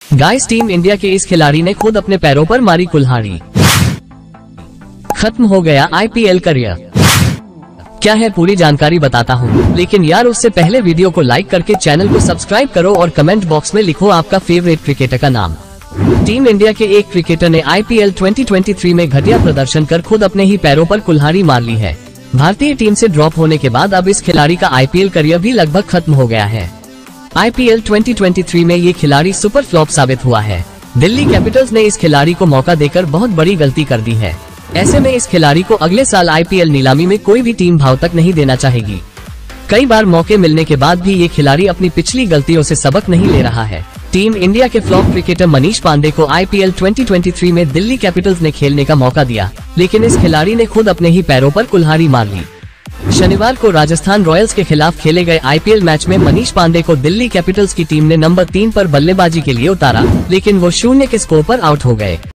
Guys, team India के इस खिलाड़ी ने खुद अपने पैरों पर मारी कुल्हाड़ी। खत्म हो गया आईपीएल करियर। क्या है पूरी जानकारी बताता हूँ, लेकिन यार उससे पहले वीडियो को लाइक करके चैनल को सब्सक्राइब करो और कमेंट बॉक्स में लिखो आपका फेवरेट क्रिकेटर का नाम। टीम इंडिया के एक क्रिकेटर ने आईपीएल 2023 में घटिया प्रदर्शन कर खुद अपने ही पैरों पर कुल्हाड़ी मार ली है। भारतीय टीम से ड्रॉप होने के बाद अब इस खिलाड़ी का आईपीएल करियर भी लगभग खत्म हो गया है। आईपीएल 2023 में ये खिलाड़ी सुपर फ्लॉप साबित हुआ है। दिल्ली कैपिटल्स ने इस खिलाड़ी को मौका देकर बहुत बड़ी गलती कर दी है। ऐसे में इस खिलाड़ी को अगले साल आईपीएल नीलामी में कोई भी टीम भाव तक नहीं देना चाहेगी। कई बार मौके मिलने के बाद भी ये खिलाड़ी अपनी पिछली गलतियों से सबक नहीं ले रहा है। टीम इंडिया के फ्लॉप क्रिकेटर मनीष पांडे को आईपीएल 2023 में दिल्ली कैपिटल्स ने खेलने का मौका दिया, लेकिन इस खिलाड़ी ने खुद अपने ही पैरों पर कुल्हाड़ी मार ली। शनिवार को राजस्थान रॉयल्स के खिलाफ खेले गए आईपीएल मैच में मनीष पांडे को दिल्ली कैपिटल्स की टीम ने नंबर 3 पर बल्लेबाजी के लिए उतारा, लेकिन वो 0 के स्कोर पर आउट हो गए।